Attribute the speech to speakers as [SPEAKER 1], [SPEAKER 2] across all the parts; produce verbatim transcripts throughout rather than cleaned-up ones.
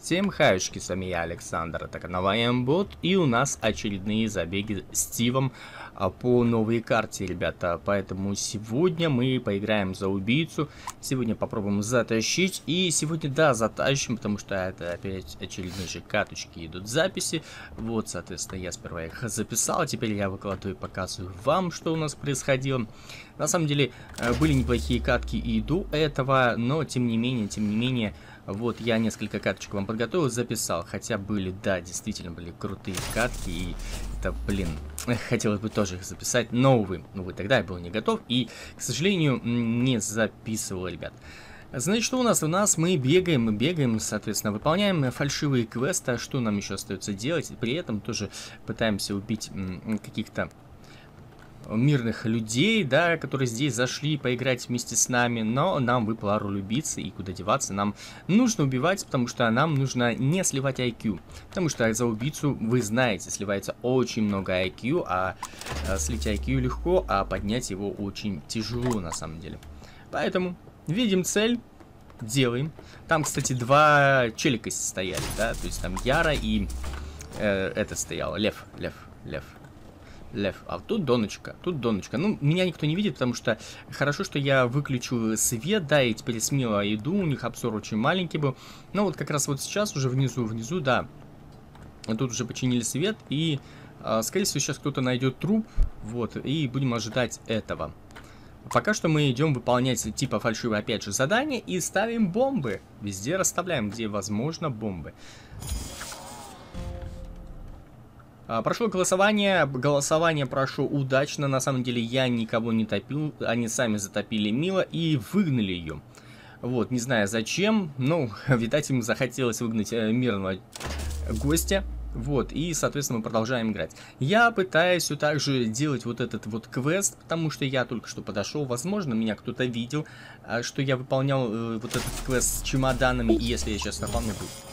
[SPEAKER 1] Всем хаюшки, с вами я, Александр, это канал Аймбот, и у нас очередные забеги с Стивом а, по новой карте, ребята. Поэтому сегодня мы поиграем за убийцу, сегодня попробуем затащить, и сегодня, да, затащим, потому что это опять очередные же каточки идут записи. Вот, соответственно, я сперва их записал, а теперь я выкладываю и показываю вам, что у нас происходило. На самом деле, были неплохие катки и до этого, но, тем не менее, тем не менее... Вот, я несколько каточек вам подготовил, записал. Хотя были, да, действительно были крутые катки. И это, блин, хотелось бы тоже их записать. Но, увы, увы, тогда я был не готов. И, к сожалению, не записывал, ребят. Значит, что у нас? У нас мы бегаем, мы бегаем, соответственно, выполняем фальшивые квесты. А что нам еще остается делать? При этом тоже пытаемся убить каких-то... мирных людей, да, которые здесь зашли поиграть вместе с нами, но нам выпала роль убийцы, и куда деваться, нам нужно убивать, потому что нам нужно не сливать ай кью, потому что за убийцу, вы знаете, сливается очень много ай кью, а, а слить ай кью легко, а поднять его очень тяжело на самом деле. Поэтому видим цель, делаем. Там, кстати, два челика стояли, да, то есть там Яра и э, это стояло, Лев, Лев, Лев. Лев, а тут Доночка, тут Доночка. Ну, меня никто не видит, потому что хорошо, что я выключу свет, да, и теперь смело иду, у них обзор очень маленький был. Но вот как раз вот сейчас уже внизу, внизу, да, тут уже починили свет, и, а, скорее всего, сейчас кто-то найдет труп, вот, и будем ожидать этого. Пока что мы идем выполнять типа фальшивое, опять же, задание, и ставим бомбы. Везде расставляем, где возможно, бомбы. Прошло голосование, голосование прошло удачно, на самом деле я никого не топил, они сами затопили Мила и выгнали ее. Вот, не знаю зачем, но, видать, им захотелось выгнать мирного гостя, вот, и, соответственно, мы продолжаем играть. Я пытаюсь все так же делать вот этот вот квест, потому что я только что подошел, возможно, меня кто-то видел, что я выполнял э, вот этот квест с чемоданами, и если я сейчас напомню...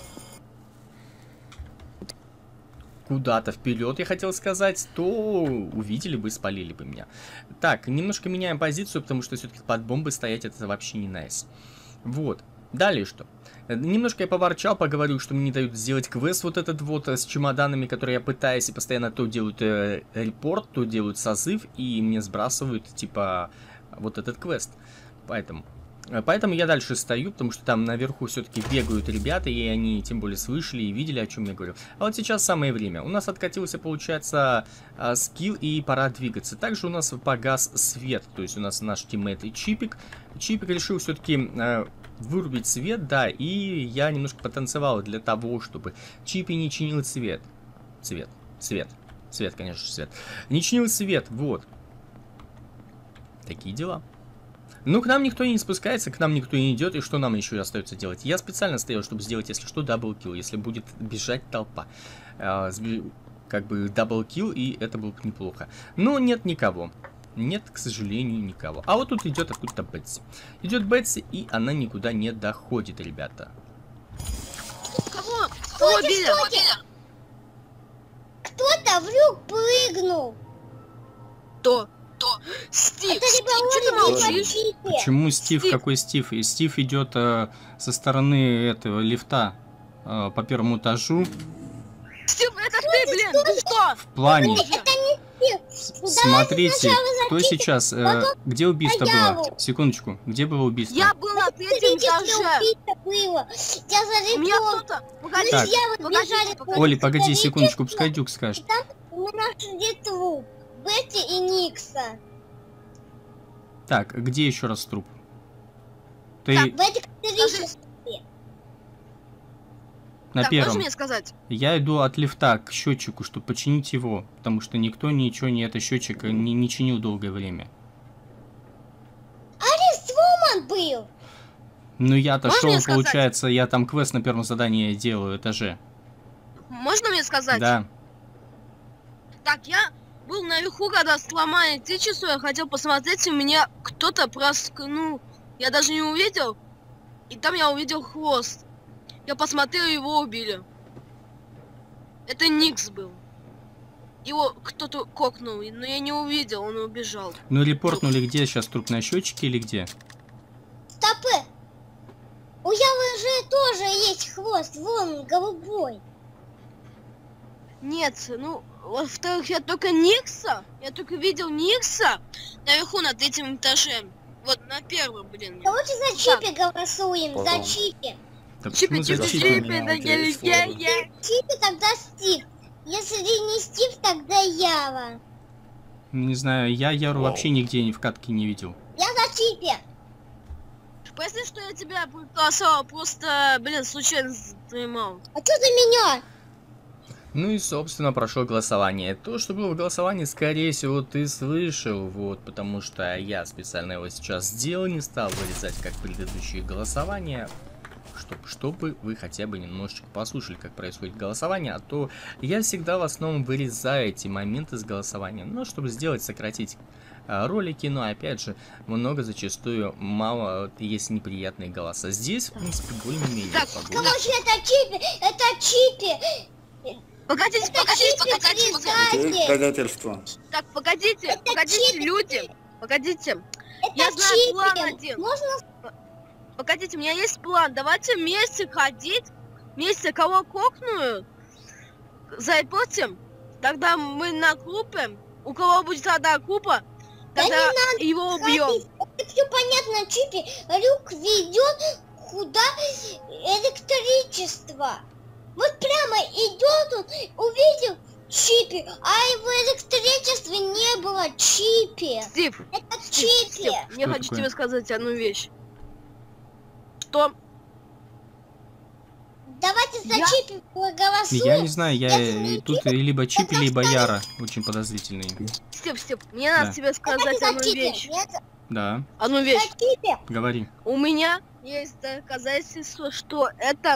[SPEAKER 1] куда-то вперед, я хотел сказать, то увидели бы, спалили бы меня. Так, немножко меняем позицию, потому что все-таки под бомбой стоять это вообще не найс. Вот. Далее что? Немножко я поворчал, поговорил, что мне не дают сделать квест вот этот вот с чемоданами, которые я пытаюсь, и постоянно то делают э, репорт, то делают созыв, и мне сбрасывают, типа, вот этот квест. Поэтому... Поэтому я дальше стою, потому что там наверху все-таки бегают ребята, и они тем более слышали и видели, о чем я говорю. А вот сейчас самое время. У нас откатился, получается, скилл, и пора двигаться. Также у нас погас свет, то есть у нас наш тиммейт и Чипик. Чипик решил все-таки э, вырубить свет, да, и я немножко потанцевал для того, чтобы Чипи не чинил цвет. Цвет, цвет, цвет, конечно, свет. Не чинил свет, вот. Такие дела. Ну, к нам никто не спускается, к нам никто не идет, и что нам еще остается делать? Я специально стоял, чтобы сделать, если что, даблкил, если будет бежать толпа. А, как бы даблкил, и это было бы неплохо. Но нет никого. Нет, к сожалению, никого. А вот тут идет откуда-то Бетси. Идет Бетси, и она никуда не доходит, ребята.
[SPEAKER 2] Кого? Кого убили?
[SPEAKER 3] Кто-то в люк прыгнул.
[SPEAKER 2] Кто? Стив,
[SPEAKER 3] Это
[SPEAKER 2] Стив, что ты молчишь?
[SPEAKER 1] Почему Стив?
[SPEAKER 2] Стив.
[SPEAKER 1] Какой Стив? И Стив идет э, со стороны этого лифта э, по первому этажу.
[SPEAKER 2] Стив, это ты, блин, ты что?
[SPEAKER 1] В плане.
[SPEAKER 3] Это не Стив.
[SPEAKER 1] Смотрите, кто
[SPEAKER 3] зачистить,
[SPEAKER 1] сейчас? Э,
[SPEAKER 3] потом
[SPEAKER 1] где убийство
[SPEAKER 3] я
[SPEAKER 1] было?
[SPEAKER 3] его.
[SPEAKER 1] Секундочку. Где было убийство?
[SPEAKER 2] Я был на третьем этаже.
[SPEAKER 3] Было. Я за
[SPEAKER 2] У меня
[SPEAKER 3] ребенком.
[SPEAKER 2] кто-то... Погоди,
[SPEAKER 1] Так.
[SPEAKER 3] Бежали
[SPEAKER 2] погоди,
[SPEAKER 1] Оля, погоди
[SPEAKER 3] Смотрите,
[SPEAKER 1] секундочку, пускай Дюк скажет.
[SPEAKER 3] Там у нас где труп. Бетти и Никса.
[SPEAKER 1] Так, где еще раз труп? Ты
[SPEAKER 3] Так, Бетти,
[SPEAKER 2] Скажи.
[SPEAKER 1] на
[SPEAKER 2] Так,
[SPEAKER 1] первом.
[SPEAKER 2] можешь мне сказать?
[SPEAKER 1] Я иду от лифта к счетчику, чтобы починить его, потому что никто ничего не это счетчик не, не чинил долгое время.
[SPEAKER 3] Арис Вуман был.
[SPEAKER 1] Ну я-то
[SPEAKER 2] Можно
[SPEAKER 1] шел,
[SPEAKER 2] мне сказать?
[SPEAKER 1] получается, я там квест на первом задании делаю, этаже.
[SPEAKER 2] Можно мне сказать?
[SPEAKER 1] Да.
[SPEAKER 2] Так, я был наверху, когда сломали те часу, я хотел посмотреть, у меня кто-то проскнул. Я даже не увидел. И там я увидел хвост. Я посмотрел, его убили. Это Никс был. Его кто-то кокнул, но я не увидел, он убежал.
[SPEAKER 1] Ну репортнули где сейчас труп, на счетчике или где?
[SPEAKER 3] Стопы. У Явы же тоже есть хвост, вон голубой.
[SPEAKER 2] Нет, ну, во-вторых, я только Никса, я только видел Никса наверху над этим этажем. Вот на первом, блин.
[SPEAKER 3] Давайте за Чипи голосуем, за
[SPEAKER 4] Потом.
[SPEAKER 3] Чипи.
[SPEAKER 1] Да
[SPEAKER 2] Чипи,
[SPEAKER 1] почему за
[SPEAKER 2] чипи,
[SPEAKER 1] Чипи?
[SPEAKER 2] чипи, да я, я, я.
[SPEAKER 3] Чипи, тогда Стив. Если не Стив, тогда Ява.
[SPEAKER 1] Не знаю, я Яру
[SPEAKER 4] Вау.
[SPEAKER 1] вообще нигде ни в катке не видел.
[SPEAKER 3] Я за Чипи.
[SPEAKER 2] Прости, что я тебя проголосовал, просто, блин, случайно стримал.
[SPEAKER 3] А что за меня?
[SPEAKER 1] Ну и, собственно, прошло голосование. То, что было в голосовании, скорее всего, ты слышал, вот, потому что я специально его сейчас сделал, не стал вырезать, как предыдущие голосования, чтобы, чтобы вы хотя бы немножечко послушали, как происходит голосование, а то я всегда в основном вырезаю эти моменты с голосования, но чтобы сделать, сократить а, ролики, но опять же, много зачастую мало есть неприятные голоса. Здесь, в принципе, более-менее
[SPEAKER 2] Так,
[SPEAKER 1] погода.
[SPEAKER 3] Короче, это Чипи, это Чипи.
[SPEAKER 2] Погодите,
[SPEAKER 3] Это
[SPEAKER 2] погодите,
[SPEAKER 3] Чипи
[SPEAKER 2] погодите, погодите.
[SPEAKER 3] предатель.
[SPEAKER 4] Доказательства.
[SPEAKER 2] Так, погодите,
[SPEAKER 3] Это
[SPEAKER 2] погодите,
[SPEAKER 3] Чипи.
[SPEAKER 2] люди, погодите.
[SPEAKER 3] Это
[SPEAKER 2] Я знаю план
[SPEAKER 3] Чипи.
[SPEAKER 2] один.
[SPEAKER 3] Можно?
[SPEAKER 2] Погодите, у меня есть план. Давайте вместе ходить, вместе кого кокнули, заиботим. Тогда мы накупим. У кого будет одна купа,
[SPEAKER 3] Да
[SPEAKER 2] тогда
[SPEAKER 3] не
[SPEAKER 2] его убьем.
[SPEAKER 3] ходить. Это все понятно, Чипи. Люк ведет куда электричество. Вот прямо идет он, увидел Чипи, а его электричества не было. Чипи.
[SPEAKER 2] Стив,
[SPEAKER 3] Это
[SPEAKER 2] Стив,
[SPEAKER 3] Чипи.
[SPEAKER 2] Стив, мне
[SPEAKER 1] Что
[SPEAKER 2] хочу
[SPEAKER 1] такое?
[SPEAKER 2] тебе сказать одну вещь. Что?
[SPEAKER 3] Давайте за
[SPEAKER 2] Я-
[SPEAKER 3] Чипи проголосуем.
[SPEAKER 1] Я не знаю, я
[SPEAKER 3] Если не
[SPEAKER 1] тут либо Чипи, либо Яра очень подозрительный.
[SPEAKER 2] Стив, Стив, мне
[SPEAKER 1] Да.
[SPEAKER 2] надо тебе сказать
[SPEAKER 3] Давайте за
[SPEAKER 2] одну
[SPEAKER 3] Чипи.
[SPEAKER 2] вещь.
[SPEAKER 3] Нет,
[SPEAKER 1] Да,
[SPEAKER 2] Одну
[SPEAKER 3] за
[SPEAKER 2] вещь.
[SPEAKER 3] Чипи.
[SPEAKER 1] говори.
[SPEAKER 2] У меня есть доказательство, что это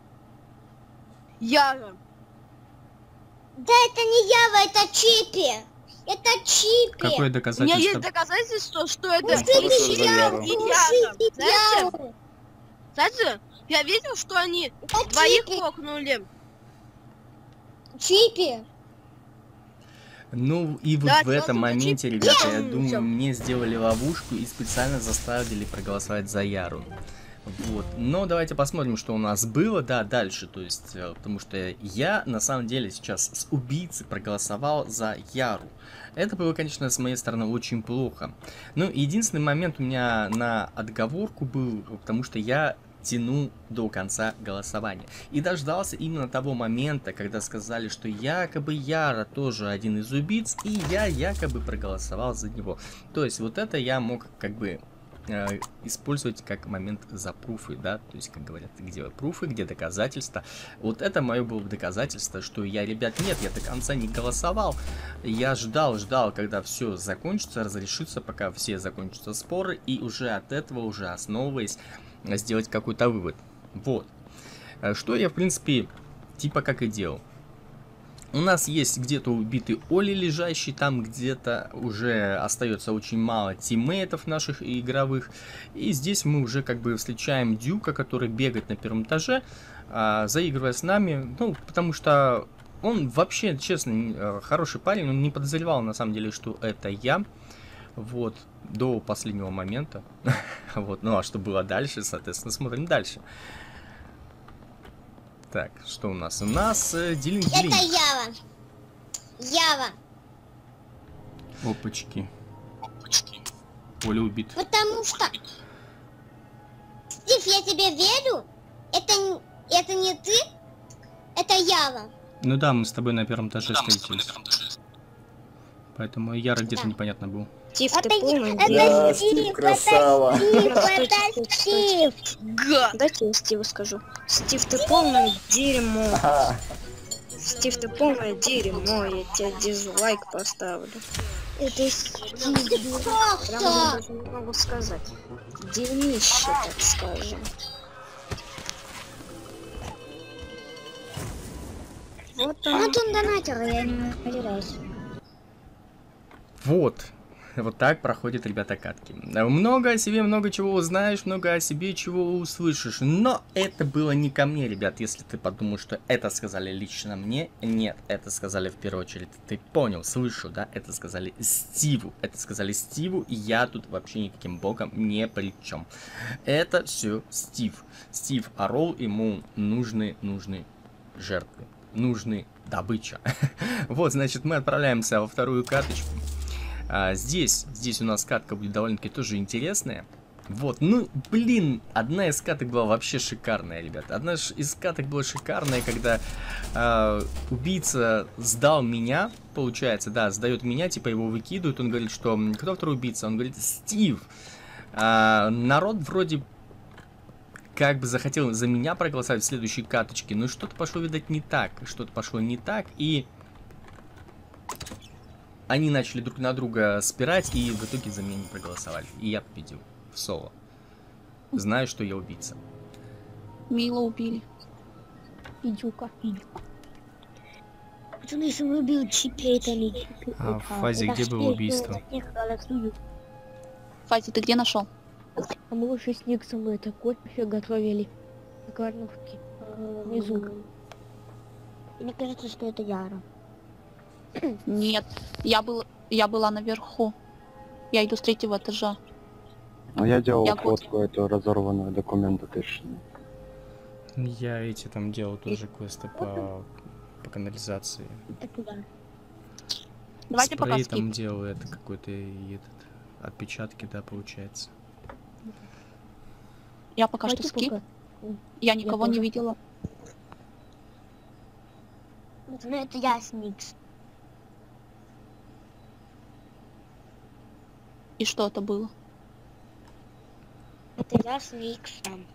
[SPEAKER 2] Яра.
[SPEAKER 3] Да это не Ява, это Чипи. Это Чипи.
[SPEAKER 1] Какое
[SPEAKER 2] У меня есть
[SPEAKER 1] доказательство?
[SPEAKER 2] доказательство, что это
[SPEAKER 3] Слушайте
[SPEAKER 4] за
[SPEAKER 2] Яра
[SPEAKER 4] Яру.
[SPEAKER 2] и
[SPEAKER 3] Яру,
[SPEAKER 2] Яра.
[SPEAKER 3] слушайте
[SPEAKER 2] Знаете,
[SPEAKER 3] Яру.
[SPEAKER 2] знаете, я видел, что они
[SPEAKER 3] Это
[SPEAKER 2] двоих
[SPEAKER 3] Чипи.
[SPEAKER 2] кокнули.
[SPEAKER 3] Чипи.
[SPEAKER 1] Ну и вот
[SPEAKER 2] Давайте
[SPEAKER 1] в этом
[SPEAKER 2] голосуем за
[SPEAKER 1] моменте,
[SPEAKER 2] Чипи.
[SPEAKER 1] ребята, я
[SPEAKER 2] Всё.
[SPEAKER 1] думаю, мне сделали ловушку и специально заставили проголосовать за Яру. Вот. Но давайте посмотрим, что у нас было, да, дальше. То есть, э, потому что я на самом деле сейчас с убийцей проголосовал за Яру. Это было, конечно, с моей стороны очень плохо. Ну, единственный момент у меня на отговорку был, потому что я тяну до конца голосования. И дождался именно того момента, когда сказали, что якобы Яра тоже один из убийц, и я якобы проголосовал за него. То есть, вот это я мог как бы э, использовать как момент за пруфы, да, то есть, как говорят, где пруфы, где доказательства. Вот это мое было доказательство, что я, ребят, нет, я до конца не голосовал. Я ждал, ждал, когда все закончится, разрешится, пока все закончатся споры, и уже от этого, уже основываясь, сделать какой-то вывод. Вот. Что я, в принципе, типа как и делал. У нас есть где-то убитый Оли лежащий, там где-то уже остается очень мало тиммейтов наших игровых. И здесь мы уже как бы встречаем Дюка, который бегает на первом этаже, а, заигрывая с нами. Ну, потому что он вообще, честно, хороший парень, он не подозревал на самом деле, что это я. Вот, до последнего момента. Вот, ну а что было дальше, соответственно, смотрим дальше. Так, что у нас? У нас э, Дилинг
[SPEAKER 3] Это
[SPEAKER 1] Дилинг.
[SPEAKER 3] Ява. Ява.
[SPEAKER 1] Опачки. Оля убит.
[SPEAKER 3] Потому что... Стив, я тебе верю. Это, н- это не ты. Это Ява.
[SPEAKER 1] Ну да, мы с тобой на первом этаже встретились. Поэтому Яра где-то
[SPEAKER 3] Да.
[SPEAKER 1] непонятно был.
[SPEAKER 5] Стив,
[SPEAKER 3] Это,
[SPEAKER 5] ты полный
[SPEAKER 3] это
[SPEAKER 5] дерьмо.
[SPEAKER 4] Да,
[SPEAKER 3] Стив,
[SPEAKER 4] Стив,
[SPEAKER 3] это
[SPEAKER 4] красава.
[SPEAKER 3] Стив, это
[SPEAKER 5] Стойте, стойте,
[SPEAKER 3] Стив.
[SPEAKER 2] Гад!
[SPEAKER 5] Дайте я Стиву скажу. Стив, ты полное дерьмо.
[SPEAKER 4] Ага.
[SPEAKER 5] Стив, ты полное дерьмо. Я тебе дизлайк поставлю.
[SPEAKER 3] Это Стив.
[SPEAKER 5] Прямо
[SPEAKER 3] Кто?
[SPEAKER 5] даже не могу сказать. Дерьмище, так скажем. Вот он.
[SPEAKER 3] Вот он донатер, я не разбираюсь.
[SPEAKER 1] Вот. Вот так проходят, ребята, катки. Много о себе, много чего узнаешь, много о себе чего услышишь. Но это было не ко мне, ребят. Если ты подумал, что это сказали лично мне, нет, это сказали в первую очередь. Ты понял, слышу, да? Это сказали Стиву. Это сказали Стиву, и я тут вообще никаким боком не при чем. Это все Стив. Стив орол, ему нужны, нужны жертвы. Нужны добыча. Вот, значит, мы отправляемся во вторую каточку. А, здесь, здесь у нас катка будет довольно-таки тоже интересная. Вот, ну, блин, одна из каток была вообще шикарная, ребята. Одна из каток была шикарная, когда э, убийца сдал меня, получается, да, сдает меня, типа его выкидывают. Он говорит, что кто второй убийца? Он говорит, Стив. А, народ вроде как бы захотел за меня проголосовать в следующей каточке, но что-то пошло, видать, не так. Что-то пошло не так, и они начали друг на друга спирать, и в итоге за меня не проголосовали. И я победил в соло. Знаю, что я убийца.
[SPEAKER 4] Мило убили.
[SPEAKER 5] Идюка.
[SPEAKER 3] Пацаны, если вы убил Чипи, это не Чипи.
[SPEAKER 1] А в фазе где было убийство?
[SPEAKER 4] Фази, ты где нашел?
[SPEAKER 5] А мы уже с Никсом это кофе готовили. На Корнушке. Внизу.
[SPEAKER 3] Мне кажется, что это Яра.
[SPEAKER 4] Нет, я был, я была наверху. Я иду с третьего этажа.
[SPEAKER 6] А я делал
[SPEAKER 4] Я
[SPEAKER 6] фотку эту разорванную документа точно.
[SPEAKER 1] Я эти там делал тоже квесты по, по канализации.
[SPEAKER 3] Это куда?
[SPEAKER 4] Давайте пока
[SPEAKER 1] Спрей там
[SPEAKER 4] скип.
[SPEAKER 1] делал это какой-то и этот отпечатки, да, получается.
[SPEAKER 4] Я пока что
[SPEAKER 5] Давайте
[SPEAKER 4] скип.
[SPEAKER 5] пока.
[SPEAKER 4] Я никого не
[SPEAKER 5] тоже.
[SPEAKER 4] видела.
[SPEAKER 3] Ну это я с Никс.
[SPEAKER 4] И что это было?
[SPEAKER 3] Это я с Никсом.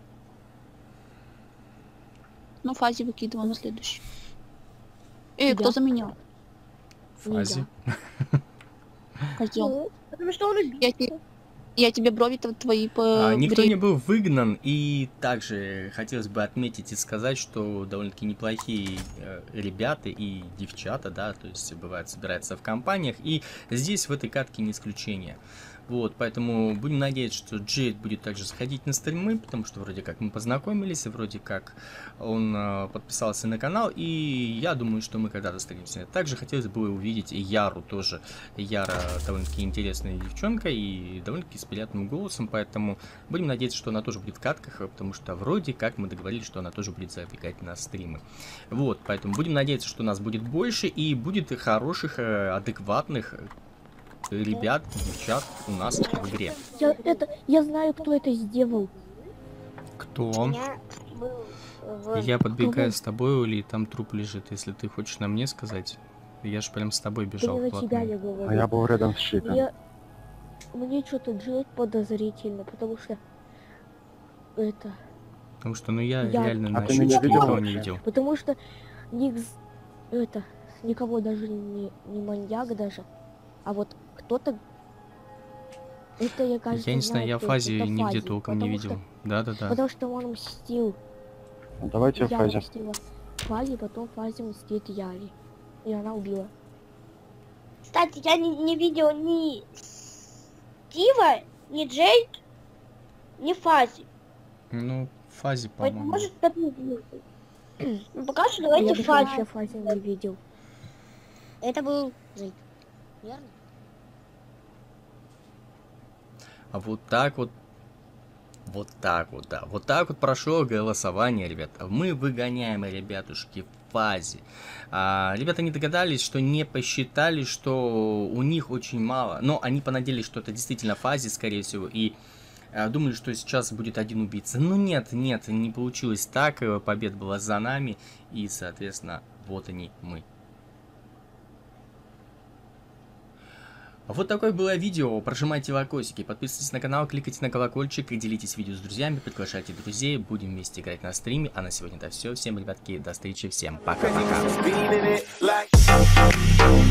[SPEAKER 4] Ну, Фази выкидывал на следующий. Эй, кто
[SPEAKER 5] Я.
[SPEAKER 4] заменял?
[SPEAKER 1] Фазе.
[SPEAKER 4] Козел.
[SPEAKER 3] Ну, потому что он убил.
[SPEAKER 4] Я, те- я тебе брови тв- твои по...
[SPEAKER 1] А, никто
[SPEAKER 4] брею.
[SPEAKER 1] не был выгнан, и также хотелось бы отметить и сказать, что довольно-таки неплохие э, ребята и девчата, да, то есть бывает собираются в компаниях, и здесь в этой катке не исключение. Вот, поэтому будем надеяться, что Джейд будет также заходить на стримы, потому что вроде как мы познакомились, и вроде как он э, подписался на канал, и я думаю, что мы когда-то встретимся. Также хотелось бы увидеть и Яру тоже. Яра довольно-таки интересная девчонка и довольно-таки с приятным голосом, поэтому будем надеяться, что она тоже будет в катках, потому что вроде как мы договорились, что она тоже будет забегать на стримы. Вот, поэтому будем надеяться, что нас будет больше и будет хороших, э, адекватных ребят, девчат у нас в игре.
[SPEAKER 5] Я, это, я знаю, кто это сделал.
[SPEAKER 1] Кто?
[SPEAKER 3] Я был в...
[SPEAKER 1] Я подбегаю с тобой, или там труп лежит, если ты хочешь на мне сказать. Я же прям с тобой
[SPEAKER 5] Это
[SPEAKER 1] бежал
[SPEAKER 5] не на тебя я
[SPEAKER 1] вплотную.
[SPEAKER 5] говорю.
[SPEAKER 6] А я был рядом с Чипом.
[SPEAKER 5] Мне, мне что-то Джейд подозрительно, потому что это,
[SPEAKER 1] Потому что, ну я,
[SPEAKER 5] Я-
[SPEAKER 1] реально
[SPEAKER 6] А
[SPEAKER 1] на
[SPEAKER 6] ты меня
[SPEAKER 1] щучке
[SPEAKER 6] видел
[SPEAKER 1] никого не
[SPEAKER 6] вообще?
[SPEAKER 1] видел.
[SPEAKER 5] потому что Никс, это, никого даже не, не маньяк даже, а вот кто-то, это я, кажется,
[SPEAKER 1] Я не знаю, я
[SPEAKER 5] кто
[SPEAKER 1] Фази
[SPEAKER 5] это.
[SPEAKER 1] нигде
[SPEAKER 5] Фази,
[SPEAKER 1] толком не
[SPEAKER 5] потому
[SPEAKER 1] видел.
[SPEAKER 5] что-
[SPEAKER 1] Да-да-да.
[SPEAKER 5] Потому что он мстил.
[SPEAKER 6] Ну, давайте в
[SPEAKER 5] Я
[SPEAKER 6] фазе.
[SPEAKER 5] мстила Фази, потом Фази мстит Яре. И она убила.
[SPEAKER 3] Кстати, я не, не видел ни Стива, ни Джейд, ни Фази.
[SPEAKER 1] Ну, в фазе,
[SPEAKER 3] Поэтому,
[SPEAKER 1] по-моему.
[SPEAKER 3] может, это не видел. Ну, пока что
[SPEAKER 5] Я
[SPEAKER 3] давайте
[SPEAKER 5] даже
[SPEAKER 3] Фази.
[SPEAKER 5] вообще Фази не видел.
[SPEAKER 3] Это был Джейд. Верно?
[SPEAKER 1] А вот так вот, вот так вот, да, вот так вот прошло голосование, ребята. Мы выгоняем, ребятушки, в фазе. А, ребята не догадались, что не посчитали, что у них очень мало. Но они понадеялись, что это действительно фазе, скорее всего, и а, думали, что сейчас будет один убийца. Но нет, нет, не получилось так. Победа была за нами, и, соответственно, вот они, мы. Вот такое было видео. Прожимайте лайкосики, подписывайтесь на канал, кликайте на колокольчик и делитесь видео с друзьями, приглашайте друзей, будем вместе играть на стриме. А на сегодня это все. Всем, ребятки, до встречи, всем пока-пока.